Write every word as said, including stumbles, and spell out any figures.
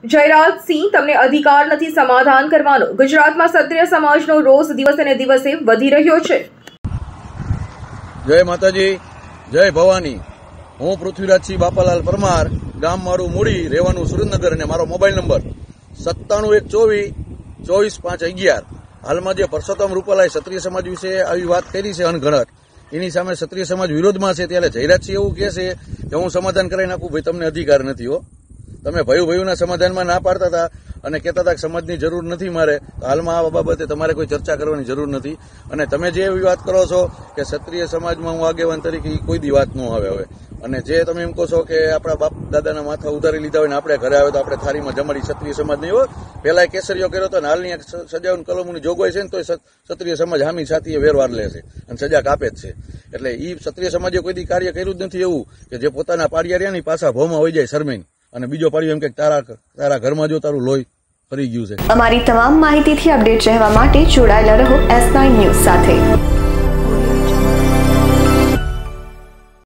જયરાજસિંહ, તમને અધિકાર નથી સમાધાન કરવાનો. ગુજરાતમાં ક્ષત્રિય સમાજનો રોષ દિવસે ને દિવસે વધી રહ્યો છે. જય માતાજી, જય ભવાની. હું પૃથ્વીરાજસિંહ બાપાલાલ પરમાર, ગામ મારું મૂડી, રહેવાનું સુરેન્દ્રનગર, અને મારો મોબાઈલ નંબર સત્તાણું એક ચોવીસ ચોવીસ પાંચ અગિયાર. હાલમાં જે પરસોત્તમ રૂપાલાએ ક્ષત્રિય સમાજ વિશે આવી વાત કરી છે અનગણત, એની સામે ક્ષત્રિય સમાજ વિરોધમાં છે. ત્યારે જયરાજસિંહ એવું કહે છે કે હું સમાધાન કરાવી નાખું. ભાઈ, તમને અધિકાર નથી. હો, તમે ભયું ભયુંના સમાધાનમાં ના પાડતા હતા અને કહેતા હતા કે સમાજની જરૂર નથી મારે. હાલમાં આ બાબતે તમારે કોઈ ચર્ચા કરવાની જરૂર નથી. અને તમે જે એવી વાત કરો છો કે ક્ષત્રિય સમાજમાં હું આગેવાન તરીકે, એ કોઈ દી વાત ન આવે હવે. અને જે તમે એમ કહો છો કે આપણા બાપ દાદાના માથા ઉતારી લીધા હોય ને આપણે ઘરે આવે તો આપણે થાળીમાં જમાડી, ક્ષત્રિય સમાજ નહીં હોય. પહેલા કેસરીઓ કર્યો હતો ને હાલની સજાઓની કલમોની જોગવાઈ છે ને તો ક્ષત્રિય સમાજ હામી સાથીએ વેરવાર લે છે અને સજા કાપે જ છે. એટલે એ ક્ષત્રિય સમાજે કોઈ દી કાર્ય કર્યું જ નથી એવું કે જે પોતાના પાડિયા રહ્યા ને પાછા ભોમાં હોઈ જાય શરમીન, અને બીજો પાડ્યો એમ કે તારા તારા ઘરમાં જો તારું લોહી ફરી ગયું છે. અમારી તમામ માહિતીથી અપડેટ રહેવા માટે જોડાયેલા રહો એસ નાઇન ન્યૂઝ સાથે.